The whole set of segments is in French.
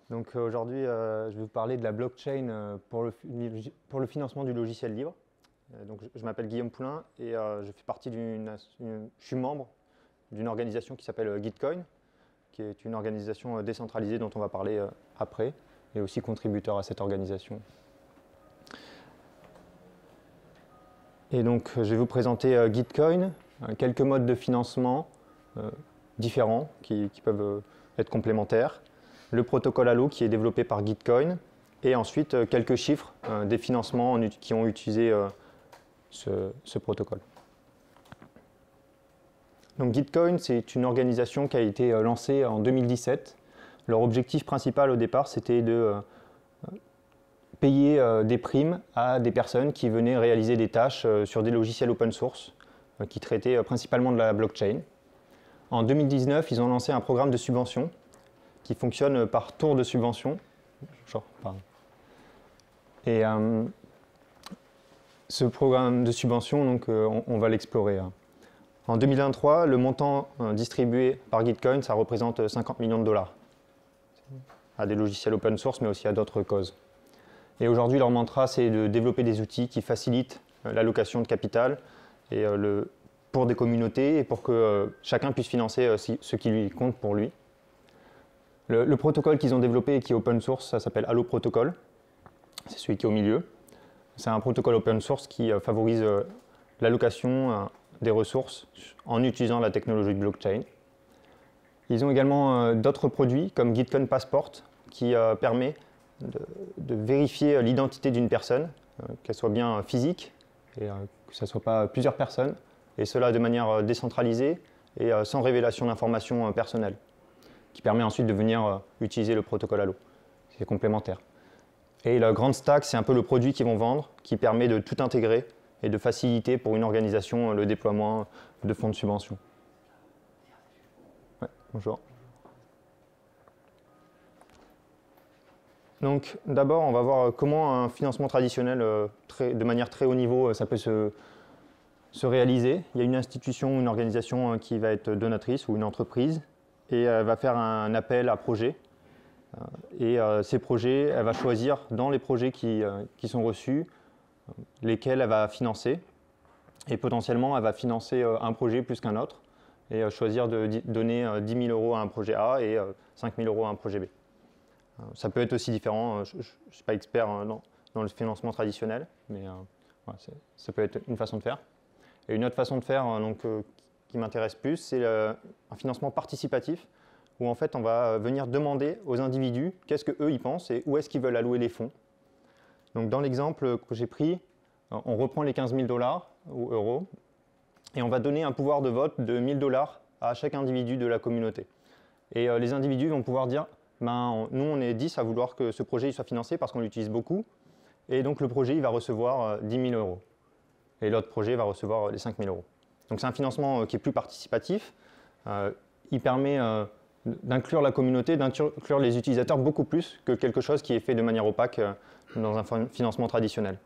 Donc aujourd'hui, je vais vous parler de la blockchain pour le financement du logiciel libre. Donc je m'appelle Guillaume Poulain et je fais partie je suis membre d'une organisation qui s'appelle Gitcoin, qui est une organisation décentralisée dont on va parler après, et aussi contributeur à cette organisation. Et donc je vais vous présenter Gitcoin, quelques modes de financement différents qui peuvent être complémentaires, le protocole Halo qui est développé par Gitcoin, et ensuite quelques chiffres des financements qui ont utilisé ce protocole. Donc Gitcoin, c'est une organisation qui a été lancée en 2017. Leur objectif principal au départ, c'était de payer des primes à des personnes qui venaient réaliser des tâches sur des logiciels open source qui traitaient principalement de la blockchain. En 2019, ils ont lancé un programme de subvention qui fonctionne par tour de subvention. Et ce programme de subvention, donc, on va l'explorer. En 2023, le montant distribué par Gitcoin, ça représente 50 millions de dollars à des logiciels open source, mais aussi à d'autres causes. Et aujourd'hui, leur mantra, c'est de développer des outils qui facilitent l'allocation de capital et pour des communautés et pour que chacun puisse financer ce qui lui compte pour lui. Le protocole qu'ils ont développé et qui est open source, ça s'appelle Halo Protocol. C'est celui qui est au milieu. C'est un protocole open source qui favorise l'allocation des ressources en utilisant la technologie de blockchain. Ils ont également d'autres produits comme Gitcoin Passport qui permet de vérifier l'identité d'une personne, qu'elle soit bien physique et que ce ne soit pas plusieurs personnes, et cela de manière décentralisée et sans révélation d'informations personnelles, qui permet ensuite de venir utiliser le protocole Halo. C'est complémentaire. Et la grande stack, c'est un peu le produit qu'ils vont vendre, qui permet de tout intégrer et de faciliter pour une organisation le déploiement de fonds de subvention. Ouais, bonjour. Donc d'abord, on va voir comment un financement traditionnel de manière très haut niveau, ça peut se réaliser. Il y a une institution, une organisation qui va être donatrice ou une entreprise et elle va faire un appel à projets. Et ces projets, elle va choisir dans les projets qui sont reçus lesquels elle va financer. Et potentiellement, elle va financer un projet plus qu'un autre et choisir de donner 10 000 € à un projet A et 5 000 € à un projet B. Ça peut être aussi différent, je ne suis pas expert dans le financement traditionnel, mais voilà, ça peut être une façon de faire. Et une autre façon de faire qui m'intéresse plus, c'est un financement participatif, où en fait on va venir demander aux individus qu'est-ce qu'eux ils pensent et où est-ce qu'ils veulent allouer les fonds. Donc dans l'exemple que j'ai pris, on reprend les 15 000 $ ou euros et on va donner un pouvoir de vote de 1 000 $ à chaque individu de la communauté. Et les individus vont pouvoir dire nous on est 10 à vouloir que ce projet soit financé parce qu'on l'utilise beaucoup et donc le projet il va recevoir 10 000 € et l'autre projet va recevoir les 5 000 €. Donc c'est un financement qui est plus participatif, il permet d'inclure la communauté, d'inclure les utilisateurs beaucoup plus que quelque chose qui est fait de manière opaque dans un financement traditionnel.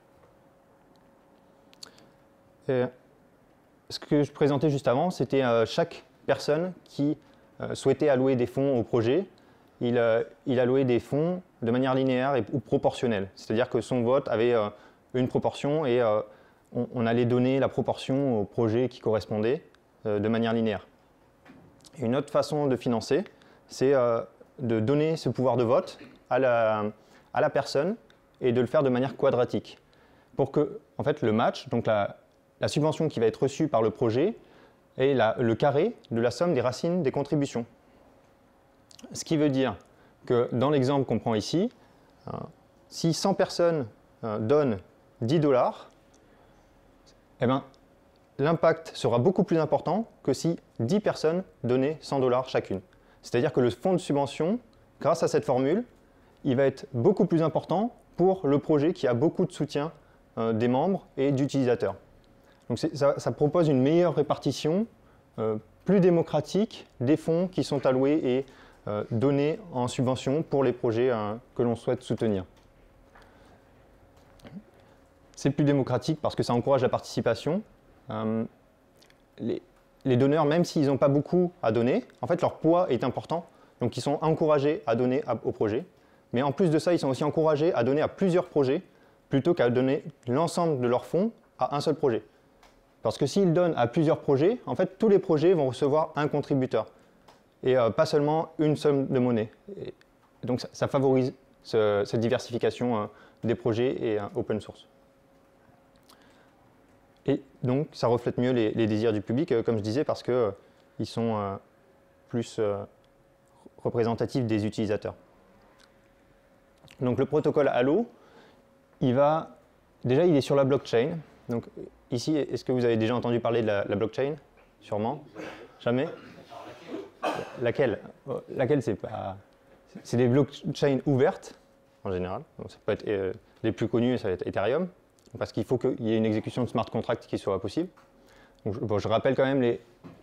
Et ce que je présentais juste avant, c'était chaque personne qui souhaitait allouer des fonds au projet, il allouait des fonds de manière linéaire ou proportionnelle. C'est-à-dire que son vote avait une proportion et on allait donner la proportion au projet qui correspondait de manière linéaire. Et une autre façon de financer, c'est de donner ce pouvoir de vote à la personne et de le faire de manière quadratique. Pour que en fait, le match, donc la subvention qui va être reçue par le projet, est le carré de la somme des racines des contributions. Ce qui veut dire que dans l'exemple qu'on prend ici, si 100 personnes donnent 10 $, eh ben, l'impact sera beaucoup plus important que si 10 personnes donnaient 100 $ chacune. C'est-à-dire que le fonds de subvention, grâce à cette formule, il va être beaucoup plus important pour le projet qui a beaucoup de soutien des membres et d'utilisateurs. Donc ça propose une meilleure répartition, plus démocratique des fonds qui sont alloués et donnés en subvention pour les projets que l'on souhaite soutenir. C'est plus démocratique parce que ça encourage la participation. Les donneurs, même s'ils n'ont pas beaucoup à donner, en fait leur poids est important Donc ils sont encouragés à donner au projet. Mais en plus de ça, ils sont aussi encouragés à donner à plusieurs projets plutôt qu'à donner l'ensemble de leurs fonds à un seul projet. Parce que s'ils donnent à plusieurs projets, en fait, tous les projets vont recevoir un contributeur et pas seulement une somme de monnaie. Et donc ça favorise cette diversification des projets et open source. Et donc ça reflète mieux les désirs du public, comme je disais, parce qu'ils sont plus représentatifs des utilisateurs. Donc le protocole Halo, déjà il est sur la blockchain. Donc ici, est-ce que vous avez déjà entendu parler de la blockchain? Sûrement. Jamais? Laquelle? Laquelle c'est pas... C'est des blockchains ouvertes, en général. Donc, ça peut être les plus connus, ça va être Ethereum, parce qu'il faut qu'il y ait une exécution de smart contract qui soit possible. Donc, je rappelle quand même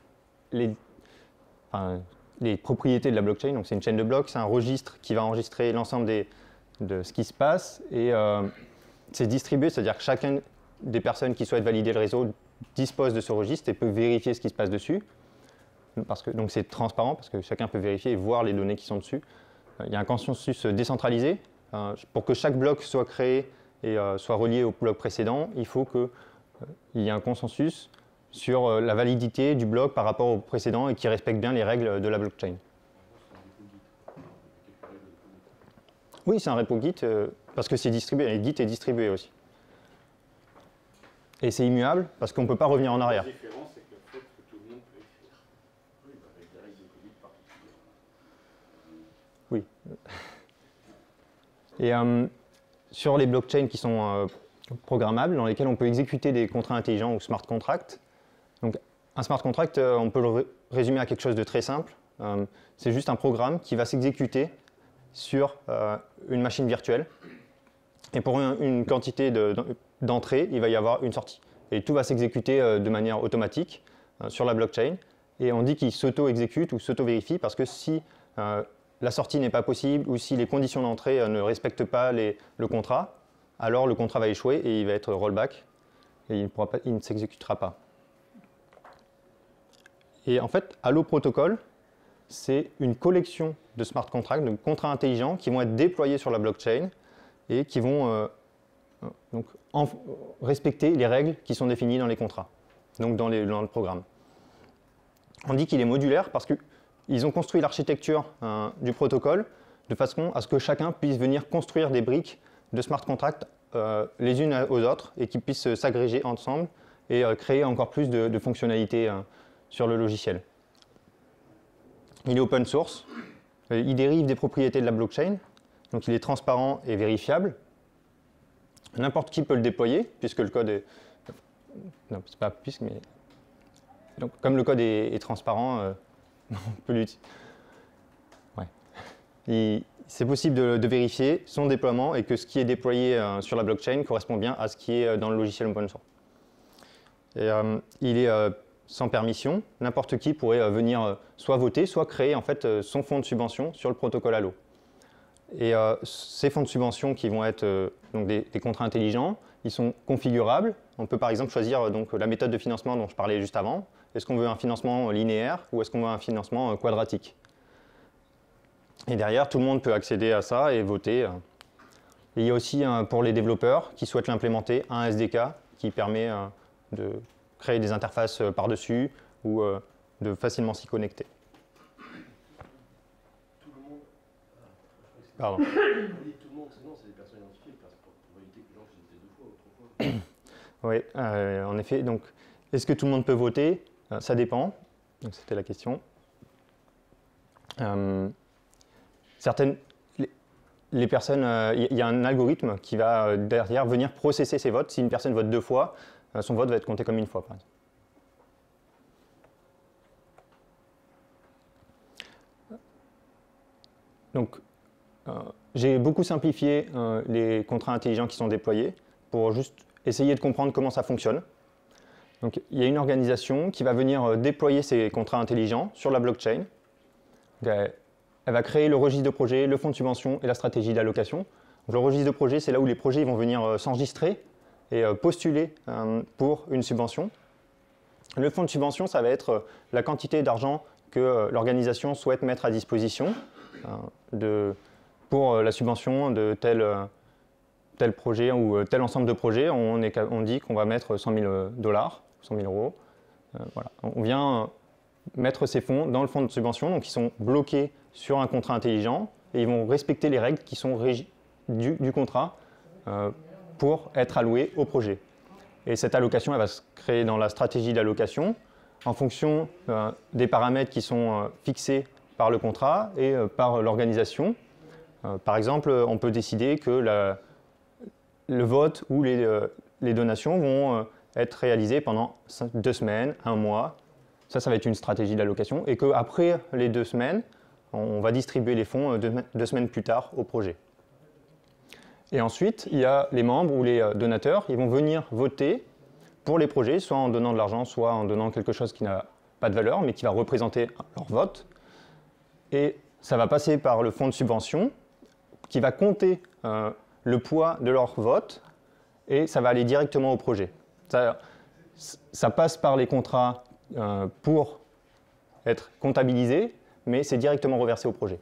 les propriétés de la blockchain. Donc c'est une chaîne de blocs, c'est un registre qui va enregistrer l'ensemble de ce qui se passe et c'est distribué, c'est-à-dire que chacune des personnes qui souhaitent valider le réseau dispose de ce registre et peut vérifier ce qui se passe dessus. Donc c'est transparent parce que chacun peut vérifier et voir les données qui sont dessus. Il y a un consensus décentralisé. Pour que chaque bloc soit créé et soit relié au bloc précédent, il faut qu'il y ait un consensus sur la validité du bloc par rapport au précédent et qui respecte bien les règles de la blockchain. Oui, c'est un repo Git parce que c'est distribué, et Git est distribué aussi. Et c'est immuable parce qu'on ne peut pas revenir en arrière. La différence, c'est que le fait que tout le monde peut écrire. Oui, avec des règles de Covid particulières. Oui. Et sur les blockchains qui sont programmables, dans lesquels on peut exécuter des contrats intelligents ou smart contracts. Donc, un smart contract, on peut le résumer à quelque chose de très simple. C'est juste un programme qui va s'exécuter sur une machine virtuelle. Et pour une quantité d'entrées, il va y avoir une sortie. Et tout va s'exécuter de manière automatique sur la blockchain. Et on dit qu'il s'auto-exécute ou s'auto-vérifie parce que si la sortie n'est pas possible ou si les conditions d'entrée ne respectent pas le contrat, alors le contrat va échouer et il va être rollback et il ne s'exécutera pas. Et en fait, Halo Protocol, c'est une collection de smart contracts, de contrats intelligents qui vont être déployés sur la blockchain et qui vont respecter les règles qui sont définies dans les contrats, donc dans le programme. On dit qu'il est modulaire parce qu'ils ont construit l'architecture du protocole de façon à ce que chacun puisse venir construire des briques de smart contracts les unes aux autres et qui puissent s'agréger ensemble et créer encore plus de fonctionnalités sur le logiciel. Il est open source, il dérive des propriétés de la blockchain, donc il est transparent et vérifiable. N'importe qui peut le déployer, puisque le code est... Non, c'est pas puisque, mais... Donc, comme le code est transparent, on peut l'utiliser. Ouais. C'est possible de vérifier son déploiement et que ce qui est déployé sur la blockchain correspond bien à ce qui est dans le logiciel open source. Et, il est sans permission. N'importe qui pourrait venir soit voter, soit créer en fait, son fonds de subvention sur le protocole Halo. Et ces fonds de subvention qui vont être donc des contrats intelligents, ils sont configurables. On peut par exemple choisir donc, la méthode de financement dont je parlais juste avant. Est-ce qu'on veut un financement linéaire ou est-ce qu'on veut un financement quadratique? Et derrière, tout le monde peut accéder à ça et voter. Et il y a aussi pour les développeurs qui souhaitent l'implémenter un SDK qui permet de créer des interfaces par-dessus ou de facilement s'y connecter. Tout le monde. Pardon. Tout le monde, c'est des personnes identifiées, pour éviter que les gens qui étaient 2 fois ou 3 fois. Oui, en effet. Donc, est-ce que tout le monde peut voter? Ça dépend. Donc, c'était la question. Les personnes, il y a un algorithme qui va derrière venir processer ces votes. Si une personne vote 2 fois, son vote va être compté comme 1 fois, par exemple. Donc, j'ai beaucoup simplifié les contrats intelligents qui sont déployés pour juste essayer de comprendre comment ça fonctionne. Donc, il y a une organisation qui va venir déployer ces contrats intelligents sur la blockchain. Donc, elle va créer le registre de projet, le fonds de subvention et la stratégie d'allocation. Le registre de projet, c'est là où les projets vont venir s'enregistrer et postuler pour une subvention. Le fonds de subvention, ça va être la quantité d'argent que l'organisation souhaite mettre à disposition pour la subvention de tel projet ou tel ensemble de projets. On dit qu'on va mettre 100 000 $, 100 000 euros. Voilà. On vient mettre ces fonds dans le fonds de subvention, donc ils sont bloqués sur un contrat intelligent et ils vont respecter les règles qui sont du contrat pour être alloués au projet. Et cette allocation, elle va se créer dans la stratégie d'allocation en fonction des paramètres qui sont fixés par le contrat et par l'organisation. Par exemple, on peut décider que le vote ou les donations vont être réalisées pendant 2 semaines, 1 mois. Ça va être une stratégie d'allocation. Et qu'après les 2 semaines, on va distribuer les fonds 2 semaines plus tard au projet. Et ensuite, il y a les membres ou les donateurs, ils vont venir voter pour les projets, soit en donnant de l'argent, soit en donnant quelque chose qui n'a pas de valeur, mais qui va représenter leur vote. Et ça va passer par le fonds de subvention, qui va compter le poids de leur vote, et ça va aller directement au projet. Ça passe par les contrats pour être comptabilisé, mais c'est directement reversé au projet.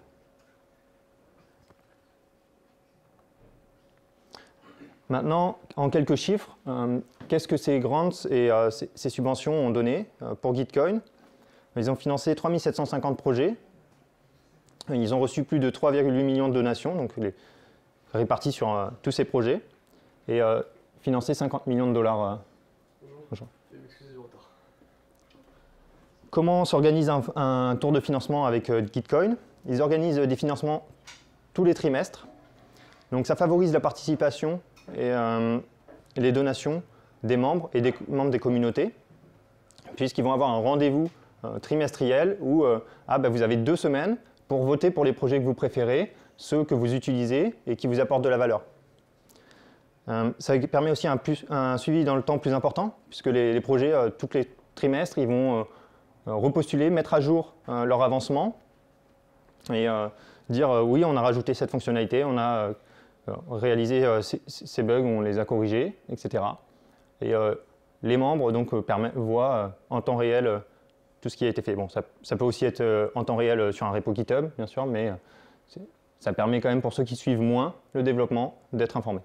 Maintenant, en quelques chiffres, qu'est-ce que ces grants et ces subventions ont donné pour Gitcoin? Ils ont financé 3 750 projets. Ils ont reçu plus de 3,8 millions de donations, donc répartis sur tous ces projets, et financé 50 millions de $. Excusez du retard. Comment s'organise un tour de financement avec Gitcoin? Ils organisent des financements tous les trimestres. Donc ça favorise la participation et les donations des membres et des membres des communautés, puisqu'ils vont avoir un rendez-vous trimestriel où vous avez 2 semaines pour voter pour les projets que vous préférez, ceux que vous utilisez et qui vous apportent de la valeur. Ça permet aussi un suivi dans le temps plus important, puisque les projets, tous les trimestres, ils vont repostuler, mettre à jour leur avancement et dire oui, on a rajouté cette fonctionnalité, on a réalisé ces bugs, on les a corrigés, etc. Et les membres donc, voient en temps réel tout ce qui a été fait. Bon, ça peut aussi être en temps réel sur un repo GitHub, bien sûr, mais ça permet quand même pour ceux qui suivent moins le développement d'être informés.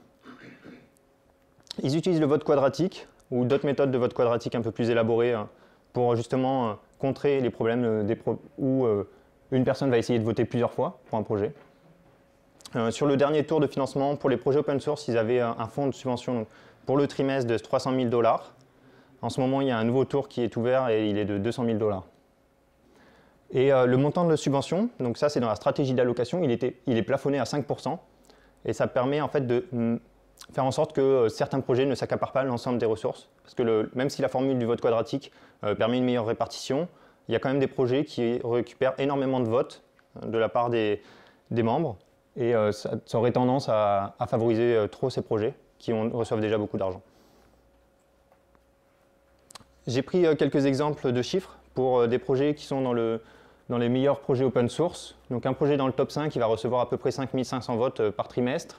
Ils utilisent le vote quadratique ou d'autres méthodes de vote quadratique un peu plus élaborées pour justement contrer les problèmes où une personne va essayer de voter plusieurs fois pour un projet. Sur le dernier tour de financement, pour les projets open source, ils avaient un fonds de subvention pour le trimestre de 300 000 $. En ce moment, il y a un nouveau tour qui est ouvert et il est de 200 000 $. Et le montant de la subvention, donc ça c'est dans la stratégie d'allocation, il est plafonné à 5%. Et ça permet en fait de faire en sorte que certains projets ne s'accaparent pas l'ensemble des ressources. Parce que même si la formule du vote quadratique permet une meilleure répartition, il y a quand même des projets qui récupèrent énormément de votes de la part des membres. Et ça aurait tendance à favoriser trop ces projets qui reçoivent déjà beaucoup d'argent. J'ai pris quelques exemples de chiffres pour des projets qui sont dans les meilleurs projets open source. Donc un projet dans le top 5 qui va recevoir à peu près 5 500 votes par trimestre.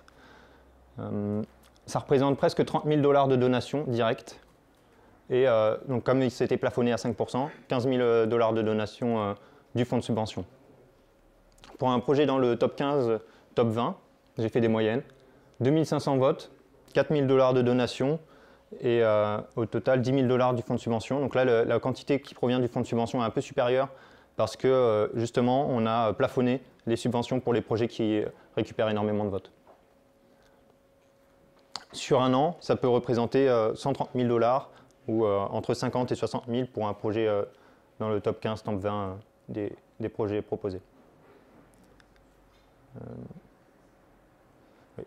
Ça représente presque 30 000 $ de donations directes. Et donc comme il s'était plafonné à 5%, 15 000 $ de donations du fonds de subvention. Pour un projet dans le top 15, top 20, j'ai fait des moyennes. 2500 votes, 4 000 $ de donations et au total 10 000 $ du fonds de subvention. Donc là, la quantité qui provient du fonds de subvention est un peu supérieure parce que justement, on a plafonné les subventions pour les projets qui récupèrent énormément de votes. Sur un an, ça peut représenter 130 000 $ ou entre 50 et 60 000 pour un projet dans le top 15, top 20 des projets proposés. Oui.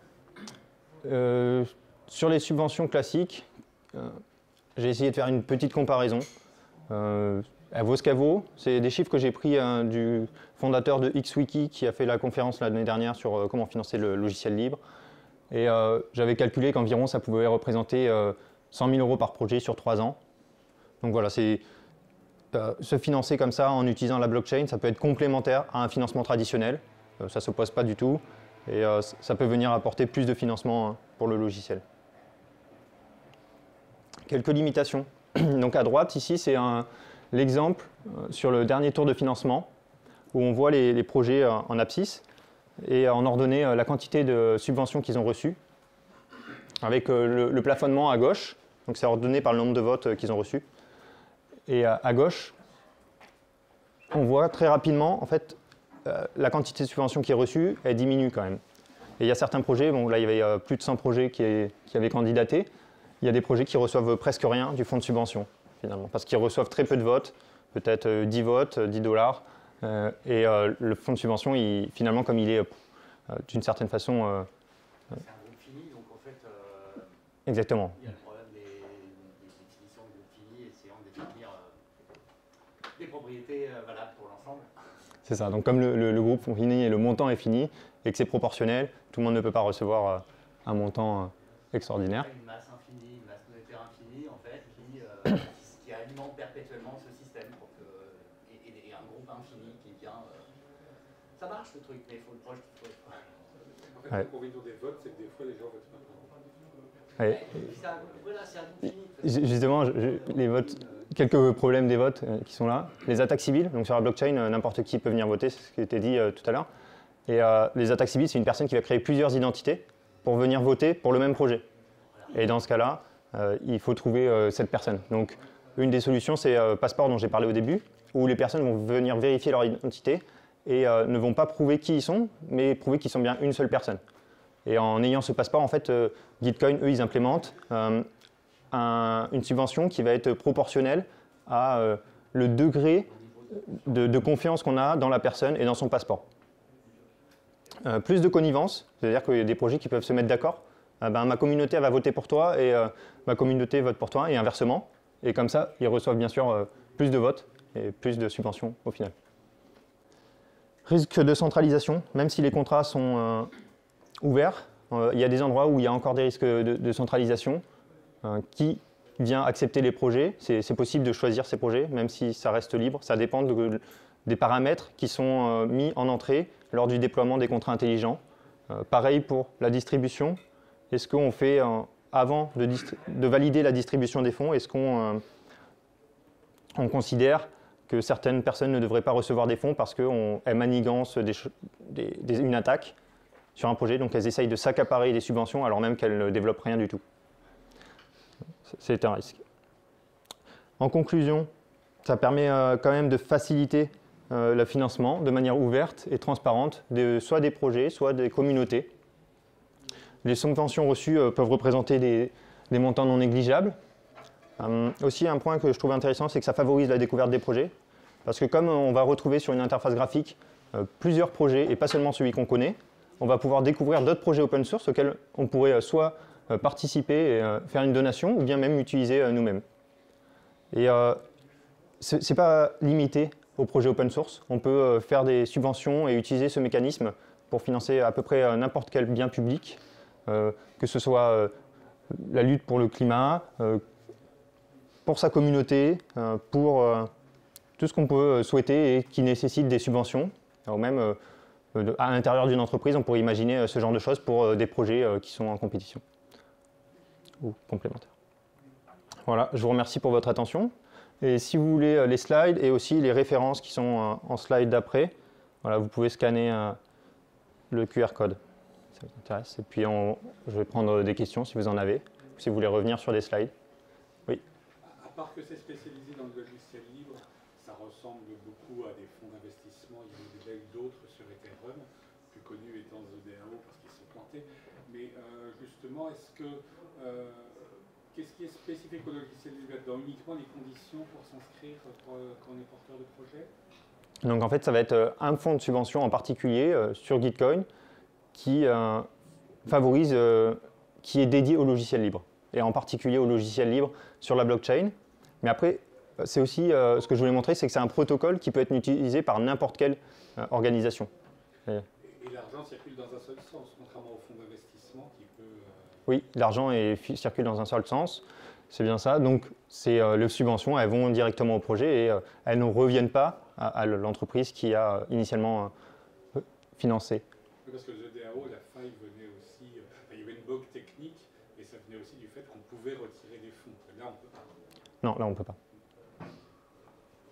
Sur les subventions classiques, j'ai essayé de faire une petite comparaison. Elle vaut ce qu'elle vaut. C'est des chiffres que j'ai pris du fondateur de XWiki qui a fait la conférence l'année dernière sur comment financer le logiciel libre. Et j'avais calculé qu'environ ça pouvait représenter 100 000 € par projet sur 3 ans. Donc voilà, se financer comme ça en utilisant la blockchain, ça peut être complémentaire à un financement traditionnel. Ça ne s'oppose pas du tout. Et ça peut venir apporter plus de financement pour le logiciel. Quelques limitations. Donc à droite, ici, c'est l'exemple sur le dernier tour de financement, où on voit les projets en abscisse et en ordonnée la quantité de subventions qu'ils ont reçues, avec le plafonnement à gauche, donc c'est ordonné par le nombre de votes qu'ils ont reçus. Et à gauche, on voit très rapidement, en fait, la quantité de subventions qui est reçue, elle diminue quand même. Et il y a certains projets, bon là il y avait plus de 100 projets qui avaient candidaté, il y a des projets qui reçoivent presque rien du fonds de subvention, finalement, parce qu'ils reçoivent très peu de votes, peut-être 10 votes, 10 $, et le fonds de subvention, finalement, comme il est d'une certaine façon... c'est un groupe fini, donc en fait, exactement. il y a le problème des définitions de groupe fini, essayant de définir des propriétés valables pour l'ensemble. C'est ça, donc comme le groupe fini et le montant est fini, et que c'est proportionnel, tout le monde ne peut pas recevoir un montant extraordinaire. Une masse infinie, une masse monétaire infinie, en fait, qui alimente perpétuellement ce système, et un groupe infini qui vient... ça marche ce truc, mais il faut le proche. En fait, l'inconvénient des votes, c'est que des fois, les gens votent pas. Ouais. Voilà, c'est un groupe fini. Justement, les votes, quelques problèmes des votes qui sont là. Les attaques civiles, donc sur la blockchain, n'importe qui peut venir voter, c'est ce qui a été dit tout à l'heure. Et les attaques civiles, c'est une personne qui va créer plusieurs identités pour venir voter pour le même projet. Et dans ce cas-là, il faut trouver cette personne. Donc, une des solutions, c'est Passport, dont j'ai parlé au début, où les personnes vont venir vérifier leur identité et ne vont pas prouver qui ils sont, mais prouver qu'ils sont bien une seule personne. Et en ayant ce passeport, en fait, Gitcoin, eux, ils implémentent une subvention qui va être proportionnelle à le degré de confiance qu'on a dans la personne et dans son passeport. Plus de connivence, c'est-à-dire qu'il y a des projets qui peuvent se mettre d'accord. Ma communauté elle va voter pour toi et ma communauté vote pour toi et inversement. Et comme ça, ils reçoivent bien sûr plus de votes et plus de subventions au final. Risque de centralisation, même si les contrats sont ouverts, il y a des endroits où il y a encore des risques de centralisation. Qui vient accepter les projets? C'est possible de choisir ces projets, même si ça reste libre. Ça dépend des paramètres qui sont mis en entrée lors du déploiement des contrats intelligents. Pareil pour la distribution. Est-ce qu'on fait, avant de valider la distribution des fonds, est-ce qu'on considère que certaines personnes ne devraient pas recevoir des fonds parce qu'elles manigancent une attaque sur un projet, donc elles essayent de s'accaparer des subventions alors même qu'elles ne développent rien du tout. C'est un risque. En conclusion, ça permet quand même de faciliter le financement de manière ouverte et transparente, soit des projets, soit des communautés. Les subventions reçues peuvent représenter des montants non négligeables. Aussi, un point que je trouve intéressant, c'est que ça favorise la découverte des projets. Parce que comme on va retrouver sur une interface graphique plusieurs projets et pas seulement celui qu'on connaît, on va pouvoir découvrir d'autres projets open source auxquels on pourrait soit participer et faire une donation ou bien même utiliser nous-mêmes. Et ce n'est pas limité aux projets open source. On peut faire des subventions et utiliser ce mécanisme pour financer à peu près n'importe quel bien public, que ce soit la lutte pour le climat, pour sa communauté, pour tout ce qu'on peut souhaiter et qui nécessite des subventions. Ou même à l'intérieur d'une entreprise, on pourrait imaginer ce genre de choses pour des projets qui sont en compétition ou complémentaires. Voilà, je vous remercie pour votre attention. Et si vous voulez les slides et aussi les références qui sont en slide d'après, voilà, vous pouvez scanner le QR code. Ça vous intéresse. Et puis je vais prendre des questions si vous en avez, si vous voulez revenir sur des slides. Oui. À part que c'est spécialisé dans le logiciel libre, ça ressemble beaucoup à des fonds d'investissement. Il y en a déjà eu d'autres sur Ethereum, plus connus étant ZDAO parce qu'ils sont plantés. Mais justement, qu'est-ce qui est spécifique au logiciel libre là-dedans? Uniquement les conditions pour s'inscrire quand on est porteur de projet? Donc en fait, ça va être un fonds de subvention en particulier sur Gitcoin qui favorise, qui est dédié au logiciel libre, et en particulier au logiciel libre sur la blockchain. Mais après, c'est aussi, ce que je voulais montrer, c'est que c'est un protocole qui peut être utilisé par n'importe quelle organisation. Et l'argent circule dans un seul sens, contrairement au fonds d'investissement qui peut... Oui, l'argent circule dans un seul sens, c'est bien ça. Donc, les subventions, elles vont directement au projet et elles ne reviennent pas à l'entreprise qui a initialement financé. Oui, parce que le ZDAO, la faille venait aussi... il y avait une bug technique et ça venait aussi du fait qu'on pouvait retirer des fonds. Là, on ne peut pas. Non, là, on ne peut pas.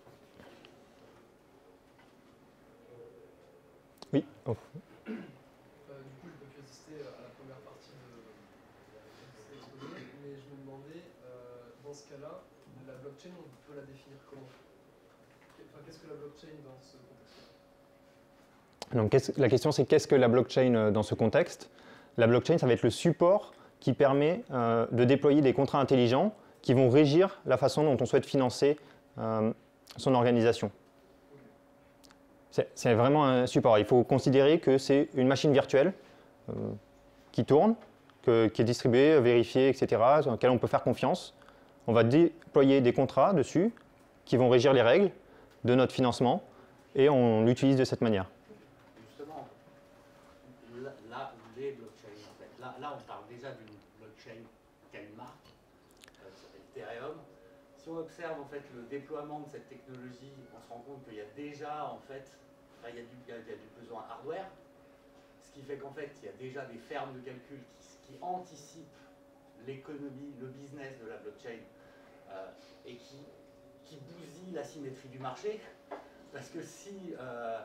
Oui. Oh. Du coup, je peux que assister à la première partie de l'exposé, mais je me demandais, dans ce cas-là, la blockchain, on peut la définir comment? Enfin, qu'est-ce que la blockchain dans ce contexte-là? Donc, la question, c'est qu'est-ce que la blockchain dans ce contexte? La blockchain, ça va être le support qui permet de déployer des contrats intelligents qui vont régir la façon dont on souhaite financer son organisation. C'est vraiment un support. Il faut considérer que c'est une machine virtuelle qui tourne, qui est distribuée, vérifiée, etc., sur laquelle on peut faire confiance. On va déployer des contrats dessus qui vont régir les règles de notre financement et on l'utilise de cette manière. Justement, là où les blockchains, en fait, là on parle déjà d'une blockchain qui a une marque, qui s'appelle Ethereum. Si on observe en fait le déploiement de cette technologie, on se rend compte qu'il y a déjà en fait, il y a du besoin hardware, ce qui fait qu'en fait il y a déjà des fermes de calcul qui anticipent l'économie, le business de la blockchain et qui bousillent la symétrie du marché. Parce que si,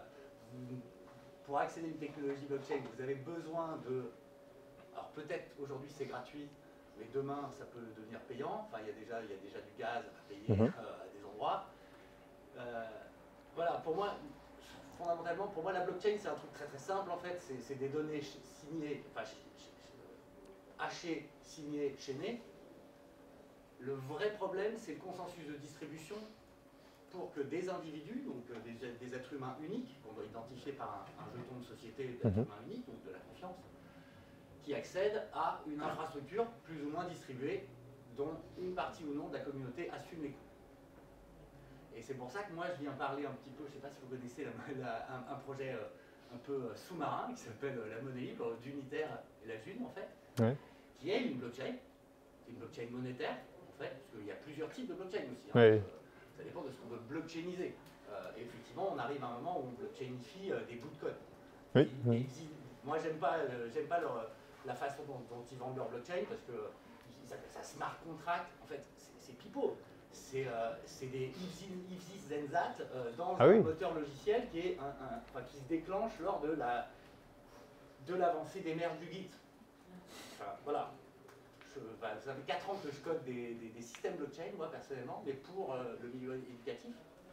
pour accéder à une technologie blockchain, vous avez besoin de... Alors peut-être aujourd'hui c'est gratuit, mais demain ça peut devenir payant. Enfin, il y a déjà du gaz à payer à des endroits. Voilà, pour moi, fondamentalement, pour moi la blockchain c'est un truc très très simple en fait. C'est des données signées, enfin hachées, signées, chaînées. Le vrai problème c'est le consensus de distribution pour que des individus, donc des êtres humains uniques, qu'on doit identifier par un jeton de société d'êtres humains uniques, donc de la confiance, qui accèdent à une infrastructure plus ou moins distribuée, dont une partie ou non de la communauté assume les coûts. Et c'est pour ça que moi je viens parler un petit peu, je ne sais pas si vous connaissez un projet un peu sous-marin qui s'appelle la monnaie libre d'Unitaire et la June en fait, qui est une blockchain monétaire en fait, parce qu'il y a plusieurs types de blockchain aussi. Hein, ça dépend de ce qu'on veut blockchainiser. Et effectivement, on arrive à un moment où on blockchainifie des bouts de code. Oui. Moi, j'aime pas la façon dont ils vendent leur blockchain parce que ils appellent ça smart contract. En fait, c'est pipeau. C'est des if this then that dans un moteur logiciel qui se déclenche lors de l'avancée des merges du Git. Enfin, voilà. Ça fait 4 ans que je code des systèmes blockchain, moi personnellement, mais pour le milieu éducatif,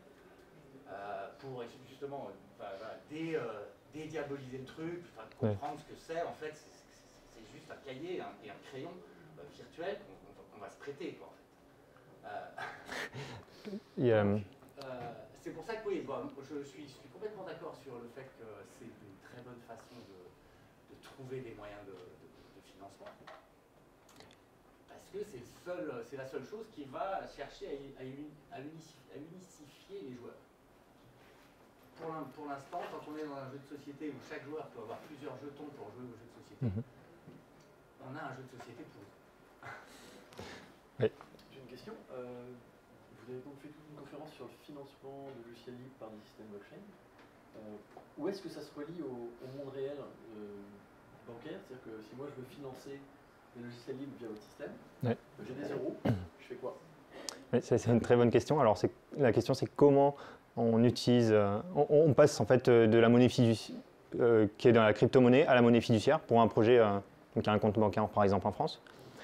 pour justement dédiaboliser le truc, comprendre ce que c'est. En fait, c'est juste un cahier et un crayon virtuel qu'on va se prêter, quoi, en fait. C'est pour ça que oui, je suis complètement d'accord sur le fait que c'est une très bonne façon de trouver des moyens de financement. C'est la seule chose qui va chercher à unifier les joueurs. Pour l'instant, quand on est dans un jeu de société où chaque joueur peut avoir plusieurs jetons pour jouer au jeu de société, on a un jeu de société pour eux. Oui. J'ai une question. Vous avez donc fait toute une conférence sur le financement de logiciels libres par des systèmes blockchain. Où est-ce que ça se relie au monde réel bancaire? C'est-à-dire que si moi je veux financer des logiciels libres via votre système, j'ai des euros, je fais quoi? Oui, c'est une très bonne question. Alors la question c'est comment on utilise, on passe en fait de la monnaie fiduciaire qui est dans la crypto-monnaie à la monnaie fiduciaire pour un projet qui a un compte bancaire par exemple en France.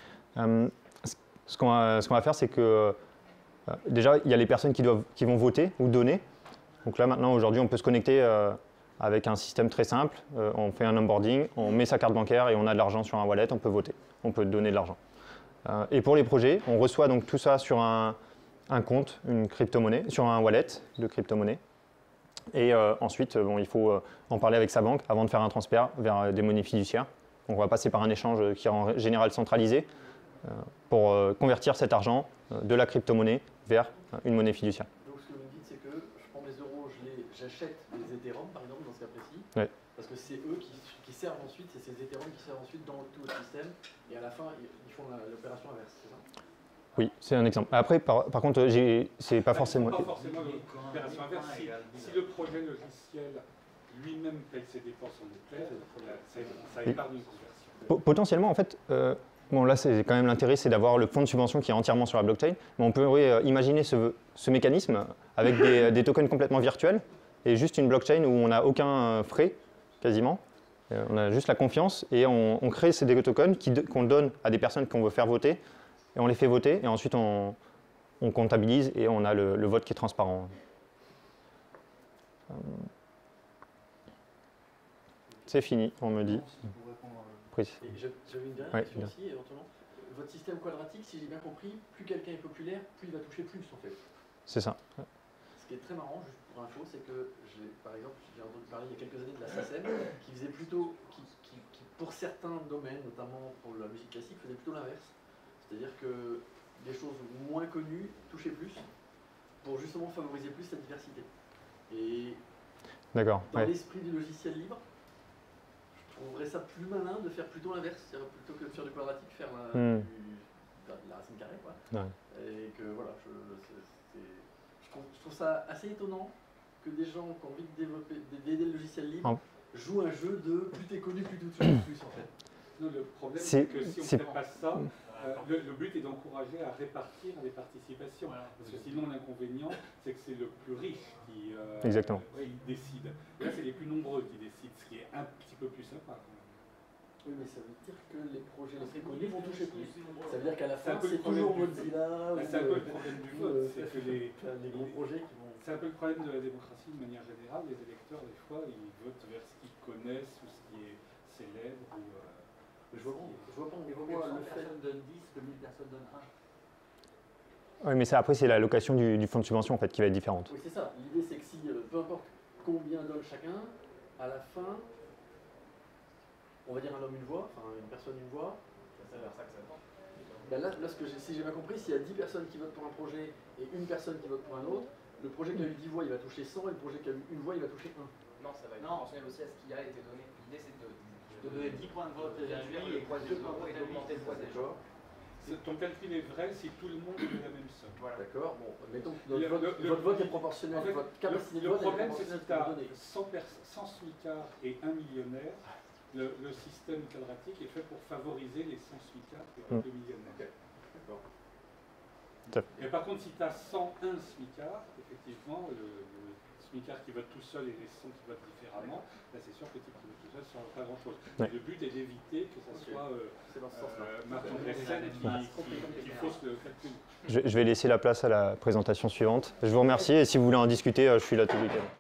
Ce qu'on va faire c'est que déjà il y a les personnes qui vont voter ou donner. Donc là maintenant aujourd'hui on peut se connecter avec un système très simple, on fait un onboarding, on met sa carte bancaire et on a de l'argent sur un wallet, on peut voter, on peut donner de l'argent. Et pour les projets, on reçoit donc tout ça sur un compte, une crypto-monnaie, sur un wallet de crypto-monnaie. Et ensuite, il faut en parler avec sa banque avant de faire un transfert vers des monnaies fiduciaires. Donc on va passer par un échange qui est en général centralisé pour convertir cet argent de la crypto-monnaie vers une monnaie fiduciaire. Donc ce que vous me dites, c'est que je prends mes euros, j'achète des Ethereum par exemple dans ce cas précis, parce que c'est eux qui servent ensuite, c'est ces Ethereum qui servent ensuite dans tout le système, et à la fin ils font l'opération inverse, c'est ça? Oui, c'est un exemple. Après, par contre, c'est pas forcément... Pas forcément l'opération inverse. Si le projet logiciel lui-même paye ses dépenses en espèces, ça épargne une conversion. Potentiellement, en fait, bon là c'est quand même l'intérêt, c'est d'avoir le fonds de subvention qui est entièrement sur la blockchain, mais on peut imaginer ce mécanisme avec des tokens complètement virtuels et juste une blockchain où on n'a aucun frais quasiment. On a juste la confiance et on crée ces des tokens qu'on donne à des personnes qu'on veut faire voter et on les fait voter et ensuite on comptabilise et on a le vote qui est transparent. C'est fini, on me dit. Et j'avais une dernière question aussi, éventuellement. Votre système quadratique, si j'ai bien compris, plus quelqu'un est populaire, plus il va toucher plus en fait. C'est ça. Ce qui est très marrant, juste pour info, c'est que par exemple, j'ai entendu parler il y a quelques années de la SACEM, qui faisait plutôt, qui pour certains domaines, notamment pour la musique classique, faisait plutôt l'inverse. C'est-à-dire que des choses moins connues touchaient plus, pour justement favoriser plus la diversité. Et dans l'esprit du logiciel libre, je trouverais ça plus malin de faire plutôt l'inverse, plutôt que de faire du quadratique, faire la racine carrée, quoi. Ouais. Et que voilà, je trouve ça assez étonnant que des gens qui ont envie de développer, d'aider le logiciel libre, jouent un jeu de plus t'es connu, plus tu touches plus en fait. Non, le problème, c'est que si on ne fait pas ça, le but est d'encourager à répartir les participations. Voilà. Parce que sinon, l'inconvénient, c'est que c'est le plus riche qui décide. Et là, c'est les plus nombreux qui décident, ce qui est un petit peu plus sympa. Oui, mais ça veut dire que les projets les plus connus vont toucher plus. Ça veut dire qu'à la fin, c'est toujours Mozilla. C'est un peu le problème du vote. C'est que les gros projets qui vont. C'est un peu le problème de la démocratie de manière générale. Les électeurs, des fois, ils votent vers ce qu'ils connaissent ou ce qui est célèbre. Je vois pas pourquoi le fait donne 10 que 1000 personnes donnent 1. Oui, mais après, c'est l'allocation du fonds de subvention en fait, qui va être différente. Oui, c'est ça. L'idée, c'est que si, peu importe combien donne chacun, à la fin, on va dire un homme une voix, enfin une personne une voix. C'est vers ça que ça tend. Ben là, si j'ai bien compris, s'il y a 10 personnes qui votent pour un projet et une personne qui vote pour un autre, le projet qui a eu 10 voix, il va toucher 100 et le projet qui a eu une voix, il va toucher 1. Non, ça va être proportionnel aussi à ce qui a été donné. L'idée, c'est de donner 10 points de vote à lui et d'augmenter le poids des gens. Ton calcul est vrai si tout le monde met la même somme. Voilà. D'accord. Bon, mettons que votre vote est proportionnel. En fait, votre capacité de le vote problème, est c'est que proportionnelle. tu as 100 smicards et 1 millionnaire. Le système quadratique est fait pour favoriser les 100 smicards et 2 millionnaires. Okay. D'accord. Et par contre, si tu as 101 smicards, effectivement, le smicard qui vote tout seul et les 100 qui votent différemment, là c'est sûr que le type qui vote tout seul ne sera pas grand-chose. Le but est d'éviter que ce soit Martin Gressen qui fausse le calcul. Je vais laisser la place à la présentation suivante. Je vous remercie et si vous voulez en discuter, je suis là tout le week-end.